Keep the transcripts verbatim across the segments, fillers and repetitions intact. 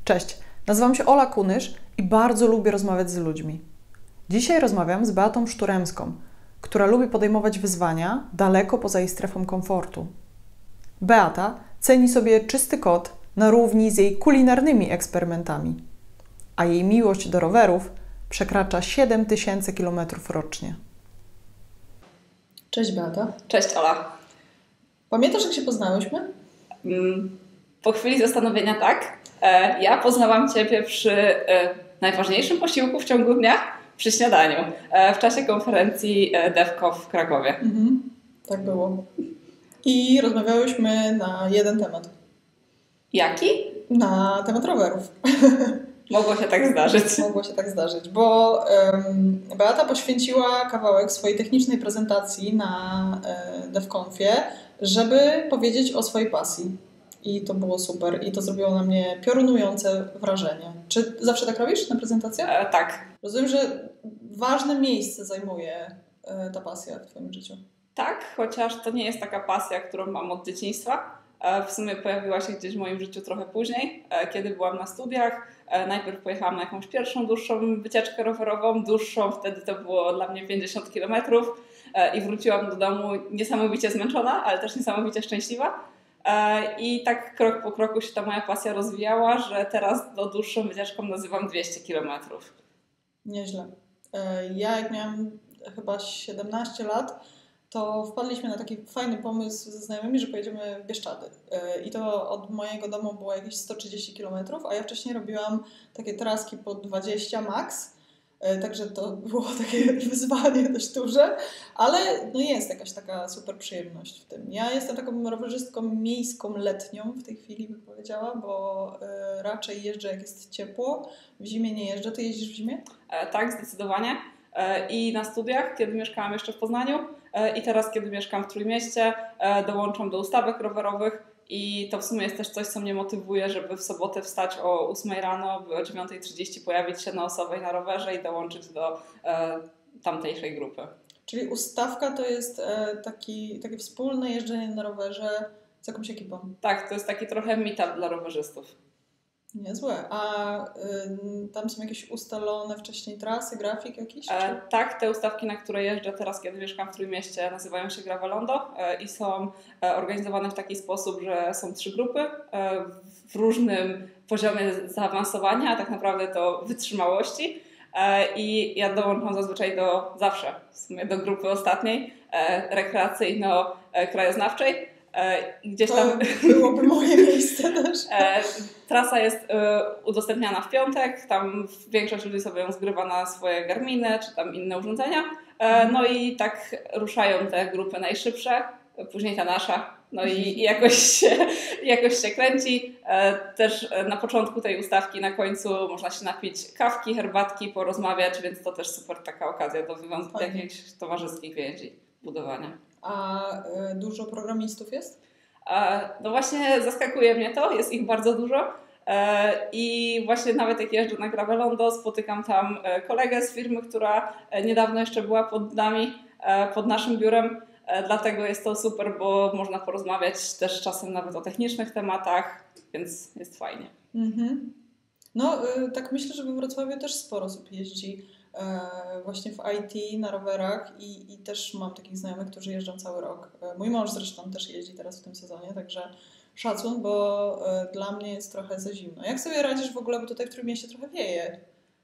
Cześć, nazywam się Ola Kunysz i bardzo lubię rozmawiać z ludźmi. Dzisiaj rozmawiam z Beatą Szturemską, która lubi podejmować wyzwania daleko poza jej strefą komfortu. Beata ceni sobie czysty kod na równi z jej kulinarnymi eksperymentami, a jej miłość do rowerów przekracza siedem tysięcy kilometrów rocznie. Cześć Beata. Cześć Ola. Pamiętasz, jak się poznałyśmy? Po chwili zastanowienia tak. Ja poznałam Ciebie przy najważniejszym posiłku w ciągu dnia, przy śniadaniu, w czasie konferencji DevCo w Krakowie. Mhm, tak było. I rozmawiałyśmy na jeden temat. Jaki? Na temat rowerów. Mogło się tak zdarzyć. Mogło się tak zdarzyć, bo um, Beata poświęciła kawałek swojej technicznej prezentacji na e, DevConfie, żeby powiedzieć o swojej pasji. I to było super. I to zrobiło na mnie piorunujące wrażenie. Czy zawsze tak robisz na prezentacjach? E, tak. Rozumiem, że ważne miejsce zajmuje e, ta pasja w Twoim życiu. Tak, chociaż to nie jest taka pasja, którą mam od dzieciństwa. E, w sumie pojawiła się gdzieś w moim życiu trochę później, e, kiedy byłam na studiach. E, najpierw pojechałam na jakąś pierwszą dłuższą wycieczkę rowerową, dłuższą, wtedy to było dla mnie pięćdziesiąt kilometrów e, i wróciłam do domu niesamowicie zmęczona, ale też niesamowicie szczęśliwa. I tak krok po kroku się ta moja pasja rozwijała, że teraz do dłuższą wycieczką nazywam dwieście kilometrów. Nieźle. Ja jak miałam chyba siedemnaście lat, to wpadliśmy na taki fajny pomysł ze znajomymi, że pojedziemy w Bieszczady. I to od mojego domu było jakieś sto trzydzieści kilometrów, a ja wcześniej robiłam takie traski po dwadzieścia max. Także to było takie wyzwanie dość duże, ale no jest jakaś taka super przyjemność w tym. Ja jestem taką rowerzystką miejską, letnią w tej chwili, bym powiedziała, bo y, raczej jeżdżę jak jest ciepło. W zimie nie jeżdżę. Ty jeździsz w zimie? E, tak, zdecydowanie. E, I na studiach, kiedy mieszkałam jeszcze w Poznaniu e, i teraz, kiedy mieszkam w Trójmieście, e, dołączam do ustawek rowerowych. I to w sumie jest też coś, co mnie motywuje, żeby w sobotę wstać o ósmej rano, by o dziewiątej trzydzieści pojawić się na Osowej na rowerze i dołączyć do e, tamtejszej grupy. Czyli ustawka to jest e, taki, takie wspólne jeżdżenie na rowerze z jakąś ekipą? Tak, to jest taki trochę meetup dla rowerzystów. Niezłe. A y, tam są jakieś ustalone wcześniej trasy, grafik jakiś? E, tak, te ustawki, na które jeżdżę teraz, kiedy mieszkam w Trójmieście, nazywają się Gravelondo e, i są e, organizowane w taki sposób, że są trzy grupy e, w różnym poziomie zaawansowania, a tak naprawdę to wytrzymałości. E, I ja dołączam zazwyczaj do, zawsze w sumie do grupy ostatniej, e, rekreacyjno-krajoznawczej. Gdzieś tam to byłoby moje miejsce też. Trasa jest udostępniana w piątek, tam większość ludzi sobie ją zgrywa na swoje Garminy czy tam inne urządzenia. No i tak ruszają te grupy najszybsze, później ta nasza. No i, i jakoś, się, jakoś się kręci. Też na początku tej ustawki, na końcu można się napić kawki, herbatki, porozmawiać, więc to też super taka okazja do wywiązania jakichś towarzyskich więzi, budowania. A y, dużo programistów jest? E, no właśnie zaskakuje mnie to, jest ich bardzo dużo e, i właśnie nawet jak jeżdżę na Gravelondo, spotykam tam kolegę z firmy, która niedawno jeszcze była pod nami, e, pod naszym biurem, e, dlatego jest to super, bo można porozmawiać też czasem nawet o technicznych tematach, więc jest fajnie. Mhm. No y, tak myślę, że we Wrocławiu też sporo osób jeździ właśnie w I T, na rowerach i, i też mam takich znajomych, którzy jeżdżą cały rok. Mój mąż zresztą też jeździ teraz w tym sezonie, także szacun, bo dla mnie jest trochę za zimno. Jak sobie radzisz w ogóle, bo tutaj w Trójmieście trochę wieje?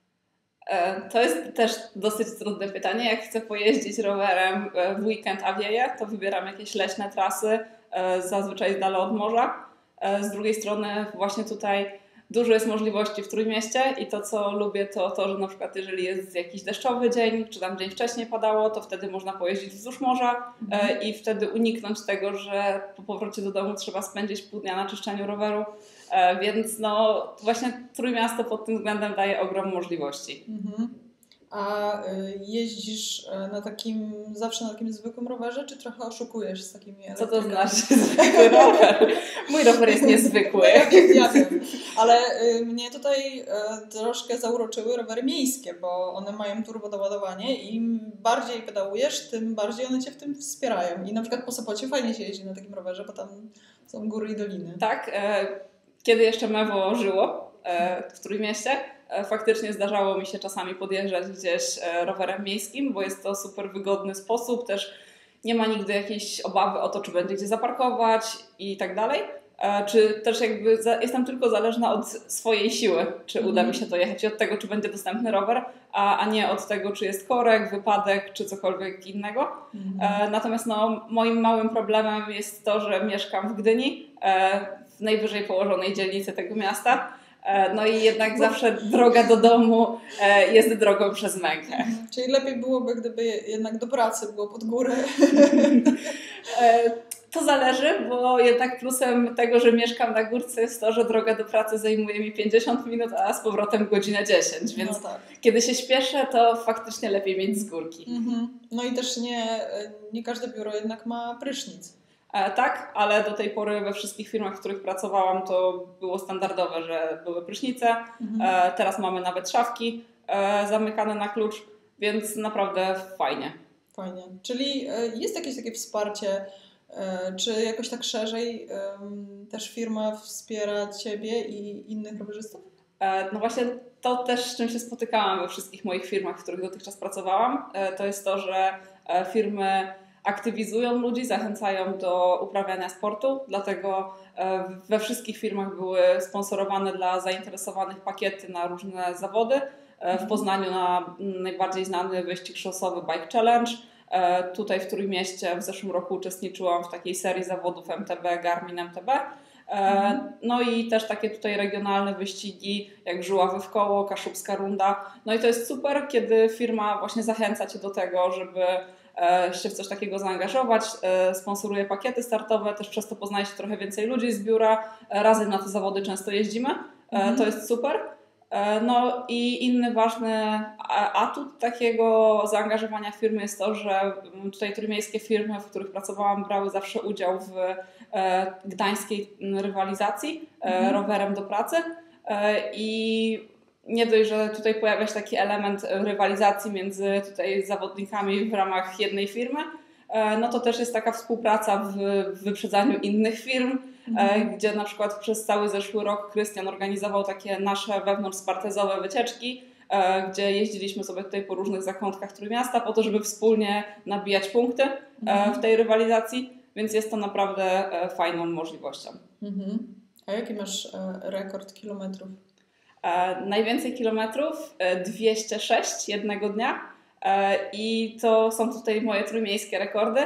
To jest też dosyć trudne pytanie. Jak chcę pojeździć rowerem w weekend, a wieje, to wybieram jakieś leśne trasy, zazwyczaj z dala od morza. Z drugiej strony właśnie tutaj dużo jest możliwości w Trójmieście i to, co lubię, to to, że na przykład jeżeli jest jakiś deszczowy dzień, czy tam dzień wcześniej padało, to wtedy można pojeździć wzdłuż morza mhm. i wtedy uniknąć tego, że po powrocie do domu trzeba spędzić pół dnia na czyszczeniu roweru. Więc no właśnie Trójmiasto pod tym względem daje ogrom możliwości. Mhm. A jeździsz na takim, zawsze na takim zwykłym rowerze, czy trochę oszukujesz z takimi elektrykami? Co to znaczy zwykły rower? Mój rower jest niezwykły. Ja wiem, ja wiem. Ale y, mnie tutaj y, troszkę zauroczyły rowery miejskie, bo one mają turbodoładowanie i im bardziej pedałujesz, tym bardziej one Cię w tym wspierają. I na przykład po Sopocie fajnie się jeździ na takim rowerze, bo tam są góry i doliny. Tak, e, kiedy jeszcze Mewo żyło, w Trójmieście. Faktycznie zdarzało mi się czasami podjeżdżać gdzieś rowerem miejskim, bo jest to super wygodny sposób, też nie ma nigdy jakiejś obawy o to, czy będzie gdzie zaparkować i tak dalej. Czy też jakby jestem tylko zależna od swojej siły, czy mm. uda mi się to jechać i od tego, czy będzie dostępny rower, a, a nie od tego, czy jest korek, wypadek, czy cokolwiek innego. Mm. Natomiast no, moim małym problemem jest to, że mieszkam w Gdyni, w najwyżej położonej dzielnicy tego miasta. No i jednak zawsze droga do domu jest drogą przez mękę. Mhm. Czyli lepiej byłoby, gdyby jednak do pracy było pod górę. To zależy, bo jednak plusem tego, że mieszkam na górce jest to, że droga do pracy zajmuje mi pięćdziesiąt minut, a z powrotem godzinę dziesięć, więc no tak. Kiedy się śpieszę, to faktycznie lepiej mieć z górki. Mhm. No i też nie, nie każde biuro jednak ma prysznic. E, tak, ale do tej pory we wszystkich firmach, w których pracowałam, to było standardowe, że były prysznice. Mhm. E, teraz mamy nawet szafki e, zamykane na klucz, więc naprawdę fajnie. Fajnie. Czyli jest jakieś takie wsparcie, czy jakoś tak szerzej też firma wspiera Ciebie i innych rowerzystów? No właśnie to też, z czym się spotykałam we wszystkich moich firmach, w których dotychczas pracowałam, to jest to, że firmy aktywizują ludzi, zachęcają do uprawiania sportu, dlatego we wszystkich firmach były sponsorowane dla zainteresowanych pakiety na różne zawody. W Poznaniu na najbardziej znany wyścig szosowy Bike Challenge. Tutaj w Trójmieście w zeszłym roku uczestniczyłam w takiej serii zawodów M T B, Garmin M T B. No i też takie tutaj regionalne wyścigi jak Żuławy w koło, Kaszubska Runda. No i to jest super, kiedy firma właśnie zachęca Cię do tego, żeby się w coś takiego zaangażować, sponsoruje pakiety startowe, też przez to poznaje się trochę więcej ludzi z biura, razem na te zawody często jeździmy, mhm. To jest super. No i inny ważny atut takiego zaangażowania firmy jest to, że tutaj trójmiejskie firmy, w których pracowałam, brały zawsze udział w gdańskiej rywalizacji mhm. rowerem do pracy i nie dość, że tutaj pojawia się taki element rywalizacji między tutaj zawodnikami w ramach jednej firmy, no to też jest taka współpraca w wyprzedzaniu innych firm, mhm. gdzie na przykład przez cały zeszły rok Krystian organizował takie nasze wewnątrzspartezowe wycieczki, gdzie jeździliśmy sobie tutaj po różnych zakątkach Trójmiasta po to, żeby wspólnie nabijać punkty mhm. w tej rywalizacji, więc jest to naprawdę fajną możliwością. Mhm. A jaki masz rekord kilometrów? Najwięcej kilometrów, dwieście sześć jednego dnia i to są tutaj moje trójmiejskie rekordy,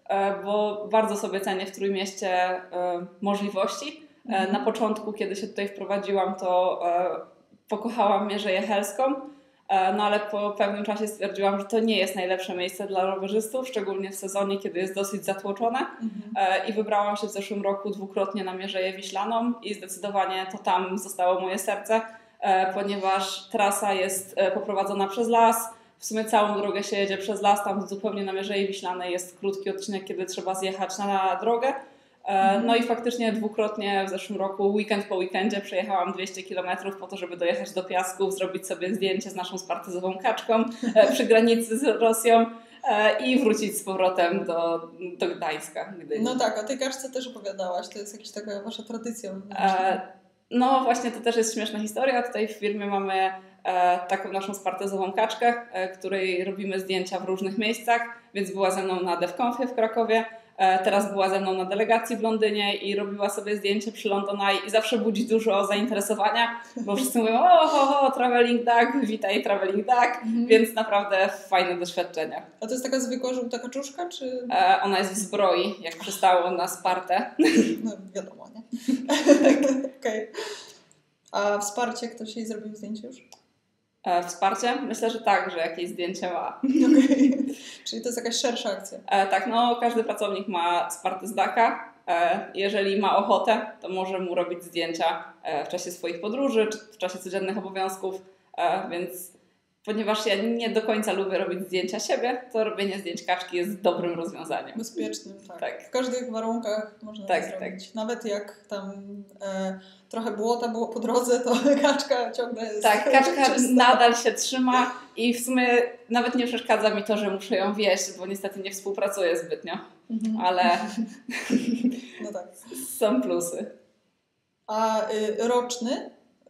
bo bardzo sobie cenię w Trójmieście możliwości. Mhm. Na początku, kiedy się tutaj wprowadziłam, to pokochałam Mierzeję Helską, no ale po pewnym czasie stwierdziłam, że to nie jest najlepsze miejsce dla rowerzystów, szczególnie w sezonie, kiedy jest dosyć zatłoczone mhm. i wybrałam się w zeszłym roku dwukrotnie na Mierzeję Wiślaną i zdecydowanie to tam zostało moje serce, ponieważ trasa jest poprowadzona przez las, w sumie całą drogę się jedzie przez las, tam zupełnie na Mierzei Wiślanej jest krótki odcinek, kiedy trzeba zjechać na drogę. No i faktycznie dwukrotnie w zeszłym roku, weekend po weekendzie, przejechałam dwieście kilometrów po to, żeby dojechać do Piasków, zrobić sobie zdjęcie z naszą spartyzową kaczką przy granicy z Rosją i wrócić z powrotem do, do Gdańska. Gdyni. No tak, o tej kaczce też opowiadałaś, to jest jakaś taka wasza tradycja. E, no właśnie, to też jest śmieszna historia. Tutaj w firmie mamy e, taką naszą spartyzową kaczkę, e, której robimy zdjęcia w różnych miejscach, więc była ze mną na DevConfie w Krakowie. Teraz była ze mną na delegacji w Londynie i robiła sobie zdjęcie przy London Eye i zawsze budzi dużo zainteresowania, bo wszyscy mówią: o, ho, ho, traveling duck, witaj traveling duck, mhm. więc naprawdę fajne doświadczenia. A to jest taka zwykła żółta kaczuszka, czy? E, ona jest w zbroi, jak przystało na Spartę. No wiadomo, nie? Tak. Okay. A wsparcie, ktoś jej zrobił zdjęcie już? E, wsparcie? Myślę, że tak, że jakieś zdjęcie ma. Okay. Czyli to jest jakaś szersza akcja. E, tak, no każdy pracownik ma Spartę z Daka. E, jeżeli ma ochotę, to może mu robić zdjęcia e, w czasie swoich podróży, czy w czasie codziennych obowiązków, e, więc ponieważ ja nie do końca lubię robić zdjęcia siebie, to robienie zdjęć kaczki jest dobrym rozwiązaniem. Bezpiecznym, tak. tak. W każdych warunkach można tak, to zrobić. Tak. Nawet jak tam e, trochę błota było po drodze, to kaczka ciągle jest Tak, kaczka czysta. nadal się trzyma i w sumie nawet nie przeszkadza mi to, że muszę ją wieść, bo niestety nie współpracuję zbytnio, mhm. ale no tak. są plusy. A y, roczny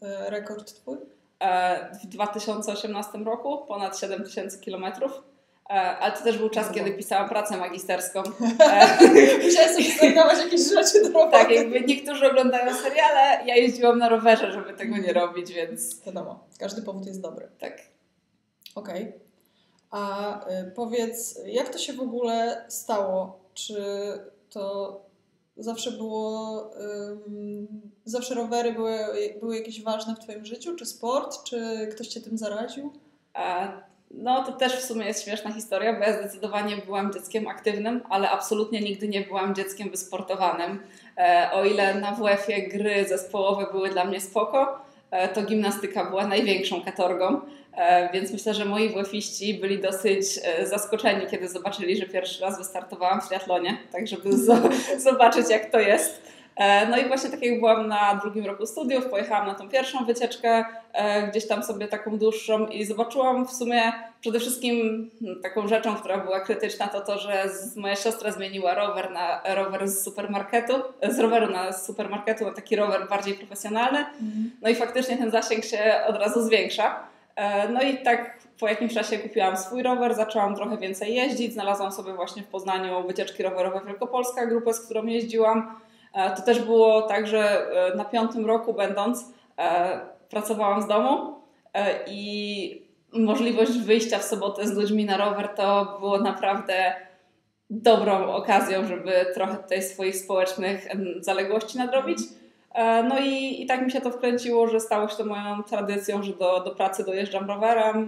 rekord twój? W dwa tysiące osiemnastym roku ponad siedem tysięcy kilometrów. Ale to też był czas, kiedy pisałam pracę magisterską. Musiałaś sobie startować jakieś rzeczy do roboty. Tak, jakby niektórzy oglądają seriale, ja jeździłam na rowerze, żeby tego nie robić, więc... Wiadomo, każdy powód jest dobry. Tak. Okej. Okay. A y, powiedz, jak to się w ogóle stało? Czy to zawsze było... Ym, zawsze rowery były, były jakieś ważne w twoim życiu? Czy sport? Czy ktoś cię tym zaraził? A... No to też w sumie jest śmieszna historia, bo ja zdecydowanie byłam dzieckiem aktywnym, ale absolutnie nigdy nie byłam dzieckiem wysportowanym. E, o ile na W F-ie gry zespołowe były dla mnie spoko, e, to gimnastyka była największą katorgą, e, więc myślę, że moi W F-iści byli dosyć e, zaskoczeni, kiedy zobaczyli, że pierwszy raz wystartowałam w triatlonie, tak żeby z- zobaczyć jak to jest. No i właśnie tak jak byłam na drugim roku studiów, pojechałam na tą pierwszą wycieczkę, gdzieś tam sobie taką dłuższą i zobaczyłam w sumie przede wszystkim taką rzeczą, która była krytyczna, to to, że moja siostra zmieniła rower na rower z supermarketu, z roweru na z supermarketu na taki rower bardziej profesjonalny. Mhm. No i faktycznie ten zasięg się od razu zwiększa. No i tak po jakimś czasie kupiłam swój rower, zaczęłam trochę więcej jeździć, znalazłam sobie właśnie w Poznaniu wycieczki rowerowe Wielkopolska, grupę, z którą jeździłam. To też było tak, że na piątym roku będąc pracowałam z domu i możliwość wyjścia w sobotę z ludźmi na rower to było naprawdę dobrą okazją, żeby trochę tutaj swoich społecznych zaległości nadrobić. No i, i tak mi się to wkręciło, że stało się to moją tradycją, że do, do pracy dojeżdżam rowerem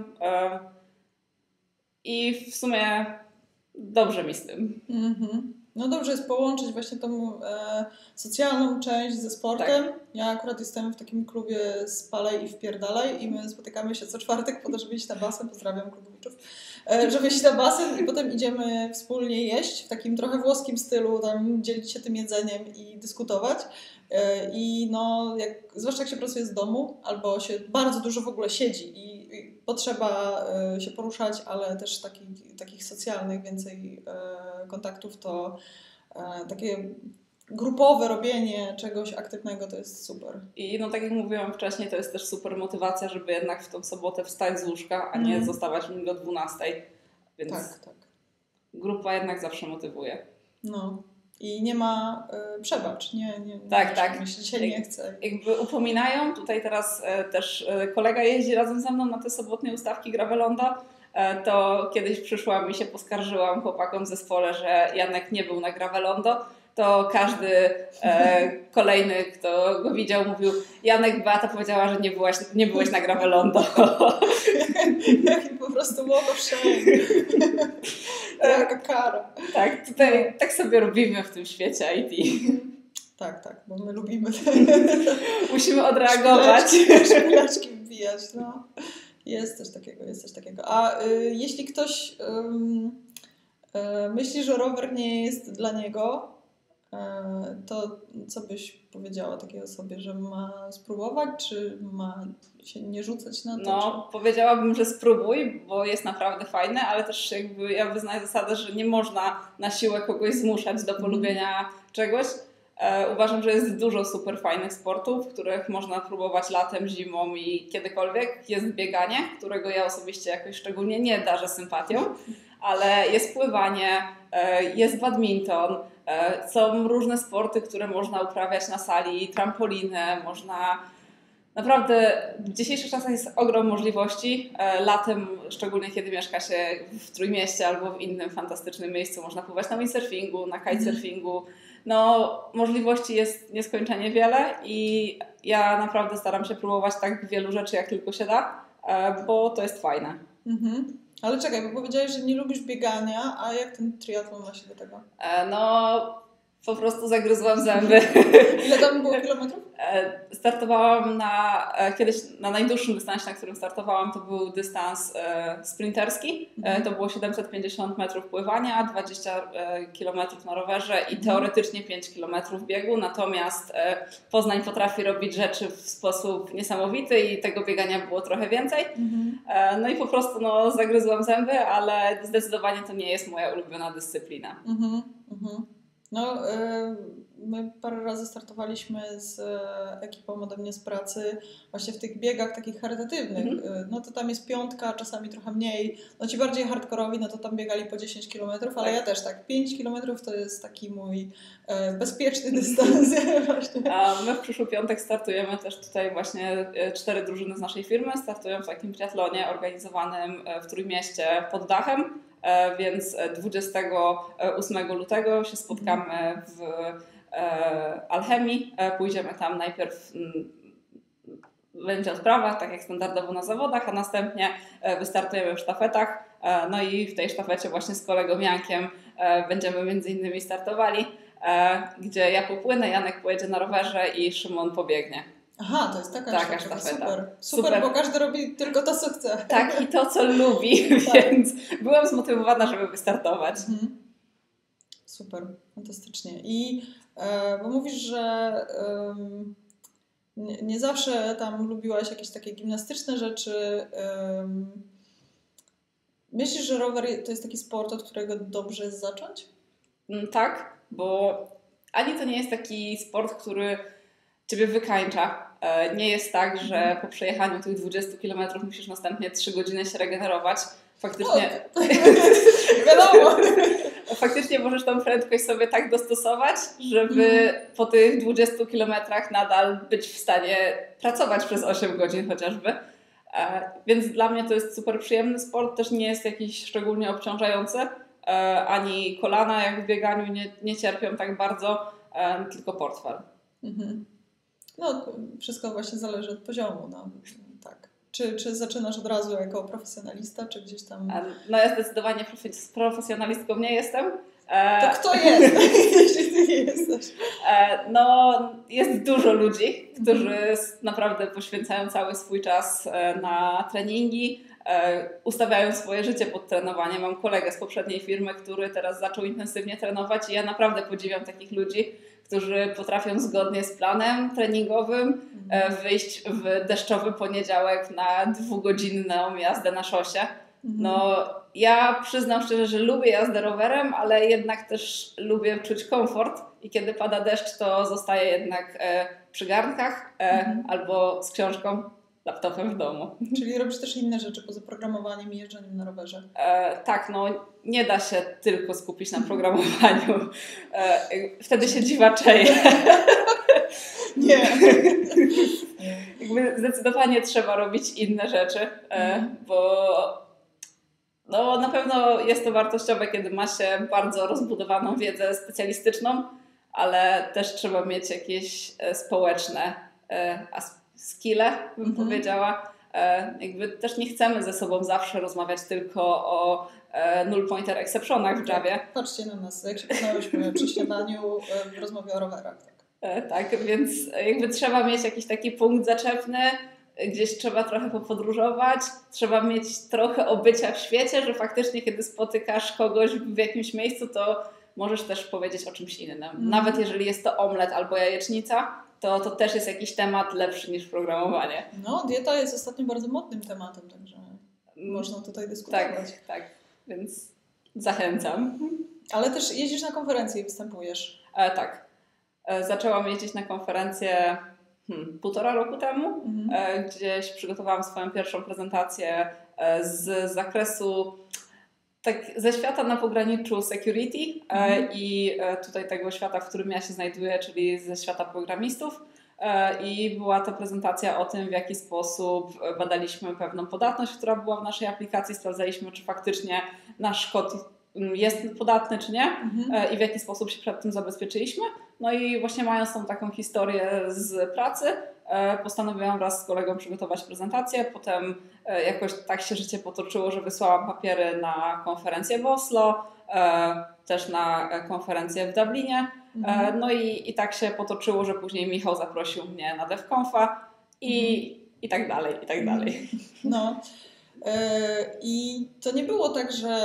i w sumie dobrze mi z tym. Mm-hmm. No dobrze jest połączyć właśnie tą e, socjalną część ze sportem. Tak. Ja akurat jestem w takim klubie Spalaj i Wpierdalaj i my spotykamy się co czwartek po to, żeby iść na basen, pozdrawiam klubowiczów, e, żeby iść na basen i potem idziemy wspólnie jeść w takim trochę włoskim stylu, tam dzielić się tym jedzeniem i dyskutować. E, I no, jak, zwłaszcza jak się pracuje z domu albo się bardzo dużo w ogóle siedzi i, i potrzeba e, się poruszać, ale też takich, takich socjalnych więcej e, kontaktów, to e, takie grupowe robienie czegoś aktywnego to jest super. I no tak jak mówiłam wcześniej, to jest też super motywacja, żeby jednak w tą sobotę wstać z łóżka, a nie mm. zostawać w nim do dwunastej. Więc tak, tak. Grupa jednak zawsze motywuje. No. I nie ma y, przebacz, nie, nie, nie tak, tak. Myślę, dzisiaj nie chcę. Jakby upominają, tutaj teraz e, też e, kolega jeździ razem ze mną na te sobotnie ustawki Gravelondo, e, to kiedyś przyszłam i się poskarżyłam chłopakom w zespole, że Janek nie był na Gravelondo, to każdy e, kolejny, kto go widział, mówił: Janek, Beata powiedziała, że nie byłaś, nie byłeś na Gravelondo. Jaki po prostu walk of shame. Jaka kara. Tak, tutaj tak sobie robimy w tym świecie I T. Tak, tak, bo my lubimy. Musimy odreagować. Szpileczki wbijać, no. Jest coś takiego, jest coś takiego. A y, jeśli ktoś y, y, myśli, że rower nie jest dla niego, y, to co byś powiedziała takiej osobie, że ma spróbować, czy ma się nie rzucać na to? No, czy... powiedziałabym, że spróbuj, bo jest naprawdę fajne, ale też jakby ja wyznaję zasadę, że nie można na siłę kogoś zmuszać do polubienia mm. czegoś. E, uważam, że jest dużo super fajnych sportów, których można próbować latem, zimą i kiedykolwiek. Jest bieganie, którego ja osobiście jakoś szczególnie nie darzę sympatią, ale jest pływanie, e, jest badminton, e, są różne sporty, które można uprawiać na sali, trampolinę, można... Naprawdę w dzisiejszych czasach jest ogrom możliwości. E, latem, szczególnie kiedy mieszka się w Trójmieście albo w innym fantastycznym miejscu, można pływać na windsurfingu, na kitesurfingu. No, możliwości jest nieskończenie wiele i ja naprawdę staram się próbować tak wielu rzeczy, jak tylko się da, e, bo to jest fajne. Mhm. Ale czekaj, bo powiedziałeś, że nie lubisz biegania, a jak ten triatlon ma się do tego? E, no... Po prostu zagryzłam zęby. Ile tam było kilometrów? Startowałam na, kiedyś na najdłuższym dystansie, na którym startowałam, to był dystans e, sprinterski. E, to było siedemset pięćdziesiąt metrów pływania, dwadzieścia kilometrów na rowerze i teoretycznie pięć kilometrów biegu. Natomiast e, Poznań potrafi robić rzeczy w sposób niesamowity i tego biegania było trochę więcej. Mhm. E, no i po prostu no, zagryzłam zęby, ale zdecydowanie to nie jest moja ulubiona dyscyplina. Mhm. Mhm. No, y, my parę razy startowaliśmy z ekipą ode mnie z pracy właśnie w tych biegach takich charytatywnych. Mhm. No to tam jest piątka, czasami trochę mniej. No ci bardziej hardkorowi, no to tam biegali po dziesięć kilometrów, ale tak. Ja też tak. pięć kilometrów to jest taki mój e, bezpieczny dystans. A my w przyszły piątek startujemy też tutaj właśnie cztery drużyny z naszej firmy. Startują w takim triatlonie organizowanym w Trójmieście pod dachem. Więc dwudziestego ósmego lutego się spotkamy w Alchemii. Pójdziemy tam najpierw, będzie odprawa, tak jak standardowo na zawodach, a następnie wystartujemy w sztafetach. No i w tej sztafecie właśnie z kolegą Jankiem będziemy między innymi startowali, gdzie ja popłynę, Janek pojedzie na rowerze i Szymon pobiegnie. Aha, to jest taka, taka sztafeta. sztafeta. Super. Super, Super, bo każdy robi tylko to, co chce. Tak, i to, co lubi, tak. Więc byłam zmotywowana, żeby wystartować. Mhm. Super, fantastycznie. I e, bo mówisz, że e, nie, nie zawsze tam lubiłaś jakieś takie gimnastyczne rzeczy. E, myślisz, że rower to jest taki sport, od którego dobrze jest zacząć? Tak, bo ani to nie jest taki sport, który Ciebie wykańcza. Nie jest tak, że po przejechaniu tych dwudziestu kilometrów musisz następnie trzy godziny się regenerować. Faktycznie, no, wiadomo. Faktycznie możesz tą prędkość sobie tak dostosować, żeby mm. po tych dwudziestu kilometrach nadal być w stanie pracować przez osiem godzin chociażby. Więc dla mnie to jest super przyjemny sport, też nie jest jakiś szczególnie obciążający. Ani kolana jak w bieganiu nie, nie cierpią tak bardzo, tylko portfel. Mhm. No, wszystko właśnie zależy od poziomu, no, tak. Czy, czy zaczynasz od razu jako profesjonalista, czy gdzieś tam... No ja zdecydowanie profesjonalistką nie jestem. To kto jest, jeśli ty nie jesteś? No, jest dużo ludzi, którzy naprawdę poświęcają cały swój czas na treningi, ustawiają swoje życie pod trenowanie. Mam kolegę z poprzedniej firmy, który teraz zaczął intensywnie trenować i ja naprawdę podziwiam takich ludzi, którzy potrafią zgodnie z planem treningowym wyjść w deszczowy poniedziałek na dwugodzinną jazdę na szosie. No, ja przyznam szczerze, że lubię jazdę rowerem, ale jednak też lubię czuć komfort i kiedy pada deszcz, to zostaję jednak przy garnkach mhm. albo z książką, laptopem w domu. Czyli robisz też inne rzeczy poza programowaniem i jeżdżeniem na rowerze? E, tak, no nie da się tylko skupić na programowaniu. E, wtedy się dziwaczeje. Nie. Jakby zdecydowanie trzeba robić inne rzeczy, e, bo no, na pewno jest to wartościowe, kiedy ma się bardzo rozbudowaną wiedzę specjalistyczną, ale też trzeba mieć jakieś społeczne aspekty. Skille, bym mm-hmm. powiedziała. E, jakby też nie chcemy ze sobą zawsze rozmawiać tylko o e, null pointer exceptionach w Javie. Patrzcie na nas, jak się poznałyśmy przy śniadaniu e, w rozmowie o rowerach. Tak. E, tak, więc jakby trzeba mieć jakiś taki punkt zaczepny, gdzieś trzeba trochę popodróżować, trzeba mieć trochę obycia w świecie, że faktycznie kiedy spotykasz kogoś w jakimś miejscu, to możesz też powiedzieć o czymś innym. Mm. Nawet jeżeli jest to omlet albo jajecznica, to, to też jest jakiś temat lepszy niż programowanie. No, dieta jest ostatnio bardzo modnym tematem, także można tutaj dyskutować. Tak, tak, więc zachęcam. Ale też jeździsz na konferencje i występujesz. E, tak. E, zaczęłam jeździć na konferencję hmm, półtora roku temu. Mhm. E, gdzieś przygotowałam swoją pierwszą prezentację e, z zakresu tak ze świata na pograniczu security mhm. e, i e, tutaj tego świata, w którym ja się znajduję, czyli ze świata programistów. E, I była to prezentacja o tym, w jaki sposób badaliśmy pewną podatność, która była w naszej aplikacji. Sprawdzaliśmy, czy faktycznie nasz kod jest podatny, czy nie mhm. e, i w jaki sposób się przed tym zabezpieczyliśmy. No i właśnie mając tą taką historię z pracy, postanowiłam wraz z kolegą przygotować prezentację. Potem jakoś tak się życie potoczyło, że wysłałam papiery na konferencję w Oslo, też na konferencję w Dublinie. Mhm. No i, i tak się potoczyło, że później Michał zaprosił mnie na DevConfa i, mhm. i tak dalej, i tak dalej. No yy, i to nie było tak, że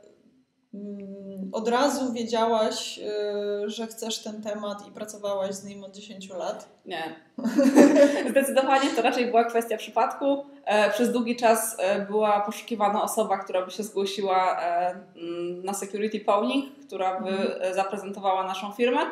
od razu wiedziałaś, że chcesz ten temat i pracowałaś z nim od dziesięciu lat? Nie. Zdecydowanie to raczej była kwestia przypadku. Przez długi czas była poszukiwana osoba, która by się zgłosiła na security polling, która by zaprezentowała naszą firmę.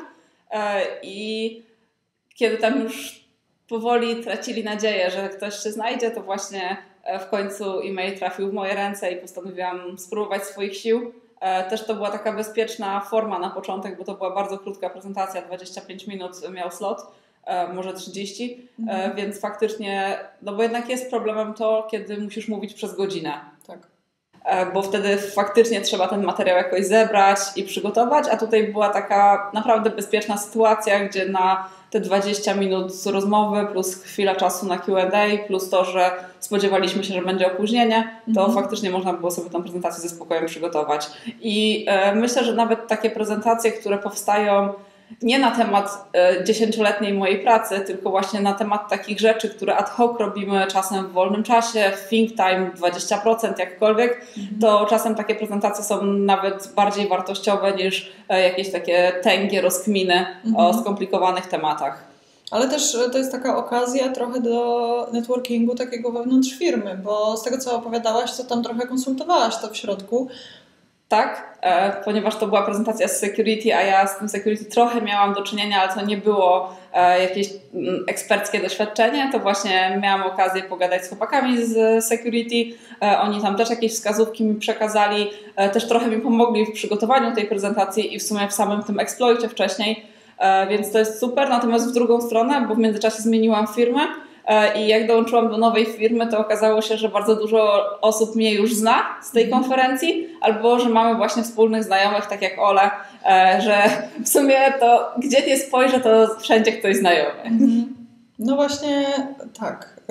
i kiedy tam już powoli tracili nadzieję, że ktoś się znajdzie, to właśnie w końcu e-mail trafił w moje ręce i postanowiłam spróbować swoich sił. Też to była taka bezpieczna forma na początek, bo to była bardzo krótka prezentacja, dwadzieścia pięć minut miał slot, może trzydzieści, mhm. więc faktycznie, no bo jednak jest problemem to, kiedy musisz mówić przez godzinę. Tak. Bo wtedy faktycznie trzeba ten materiał jakoś zebrać i przygotować, a tutaj była taka naprawdę bezpieczna sytuacja, gdzie na te dwadzieścia minut rozmowy plus chwila czasu na Q and A plus to, że spodziewaliśmy się, że będzie opóźnienie, to mhm. faktycznie można było sobie tę prezentację ze spokojem przygotować. I e, myślę, że nawet takie prezentacje, które powstają nie na temat e, dziesięcioletniej mojej pracy, tylko właśnie na temat takich rzeczy, które ad hoc robimy czasem w wolnym czasie, w think time dwadzieścia procent jakkolwiek, mhm. to czasem takie prezentacje są nawet bardziej wartościowe niż e, jakieś takie tęgie rozkminy mhm. o skomplikowanych tematach. Ale też to jest taka okazja trochę do networkingu takiego wewnątrz firmy, bo z tego, co opowiadałaś, to tam trochę konsultowałaś to w środku. Tak, e, ponieważ to była prezentacja z security, a ja z tym security trochę miałam do czynienia, ale to nie było e, jakieś m, eksperckie doświadczenie, to właśnie miałam okazję pogadać z chłopakami z security, e, oni tam też jakieś wskazówki mi przekazali, e, też trochę mi pomogli w przygotowaniu tej prezentacji i w sumie w samym tym exploicie wcześniej, e, więc to jest super, natomiast w drugą stronę, bo w międzyczasie zmieniłam firmę, i jak dołączyłam do nowej firmy, to okazało się, że bardzo dużo osób mnie już zna z tej konferencji, albo że mamy właśnie wspólnych znajomych, tak jak Ola, że w sumie to gdzie nie spojrzę, to wszędzie ktoś znajomy. No właśnie tak.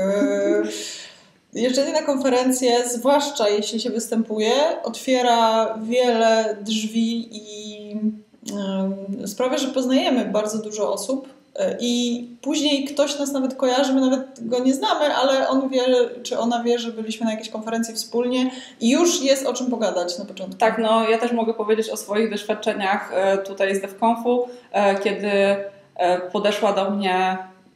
Jeżdżenie na konferencję, zwłaszcza jeśli się występuje, otwiera wiele drzwi i sprawia, że poznajemy bardzo dużo osób. I później ktoś nas nawet kojarzy, my nawet go nie znamy, ale on wie, czy ona wie, że byliśmy na jakiejś konferencji wspólnie i już jest o czym pogadać na początku. Tak, no ja też mogę powiedzieć o swoich doświadczeniach tutaj z DevConfu, kiedy podeszła do mnie,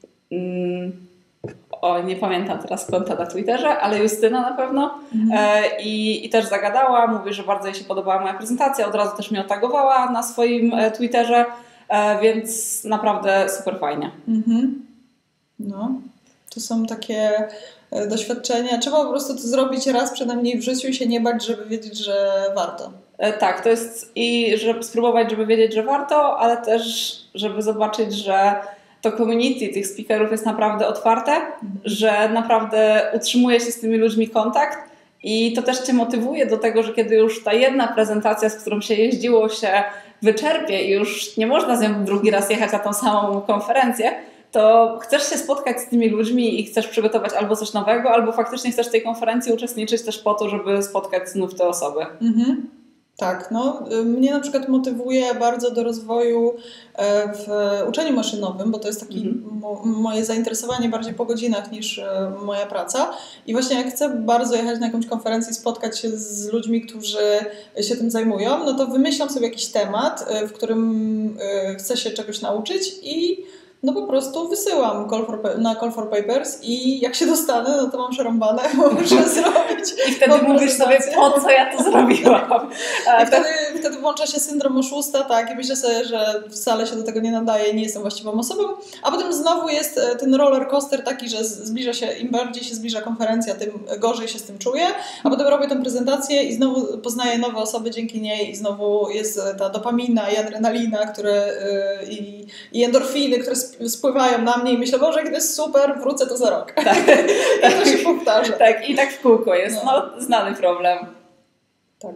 o nie pamiętam teraz konta na Twitterze, ale Justyna na pewno mhm. I, i też zagadała, mówi, że bardzo jej się podobała moja prezentacja, od razu też mnie otagowała na swoim Twitterze. Więc naprawdę super fajnie. Mhm. No, to są takie doświadczenia. Trzeba po prostu to zrobić raz przynajmniej w życiu i się nie bać, żeby wiedzieć, że warto. Tak, to jest i żeby spróbować, żeby wiedzieć, że warto, ale też, żeby zobaczyć, że to community tych speakerów jest naprawdę otwarte, mhm. że naprawdę utrzymuje się z tymi ludźmi kontakt i to też Cię motywuje do tego, że kiedy już ta jedna prezentacja, z którą się jeździło, się wyczerpie i już nie można z nią drugi raz jechać na tą samą konferencję, to chcesz się spotkać z tymi ludźmi i chcesz przygotować albo coś nowego, albo faktycznie chcesz w tej konferencji uczestniczyć też po to, żeby spotkać znów te osoby. Mhm. Tak, no mnie na przykład motywuje bardzo do rozwoju w uczeniu maszynowym, bo to jest takie mhm. moje zainteresowanie bardziej po godzinach niż moja praca i właśnie jak chcę bardzo jechać na jakąś konferencję, spotkać się z ludźmi, którzy się tym zajmują, no to wymyślam sobie jakiś temat, w którym chcę się czegoś nauczyć i no po prostu wysyłam call for, na Call for Papers i jak się dostanę, no to mam przerąbane, bo muszę zrobić. I wtedy mówisz sobie, po co ja to zrobiłam. I wtedy, wtedy włącza się syndrom oszusta, tak, i myślę sobie, że wcale się do tego nie nadaje, nie jestem właściwą osobą, a potem znowu jest ten roller coaster taki, że zbliża się, im bardziej się zbliża konferencja, tym gorzej się z tym czuję, a potem robię tę prezentację i znowu poznaję nowe osoby dzięki niej i znowu jest ta dopamina i adrenalina, które i, i endorfiny, które spływają na mnie i myślę, Boże, jak to jest super, wrócę to za rok. Tak. I to się powtarza. Tak, i tak w kółko jest. No, no znany problem. Tak.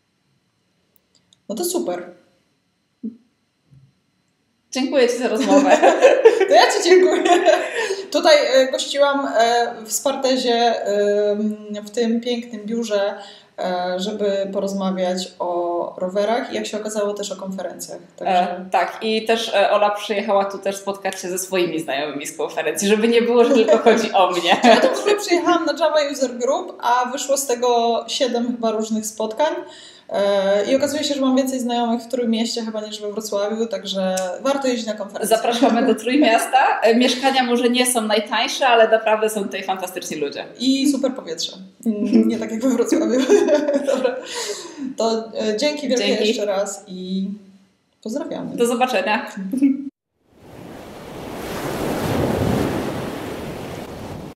No to super. Dziękuję Ci za rozmowę. To ja Ci dziękuję. Tutaj gościłam w Spartezie, w tym pięknym biurze, żeby porozmawiać o rowerach i jak się okazało też o konferencjach. Także... E, tak, i też Ola przyjechała tu też spotkać się ze swoimi znajomymi z konferencji, żeby nie było, że tylko chodzi o mnie. Ja tu w ogóle przyjechałam na Java User Group, a wyszło z tego siedem chyba różnych spotkań. I okazuje się, że mam więcej znajomych w Trójmieście chyba niż we Wrocławiu, także warto jeździć na konferencję. Zapraszamy do Trójmiasta. Mieszkania może nie są najtańsze, ale naprawdę są tutaj fantastyczni ludzie. I super powietrze. Nie tak jak we Wrocławiu. Dobra. To dzięki wielkie dzięki. Jeszcze raz i pozdrawiamy. Do zobaczenia.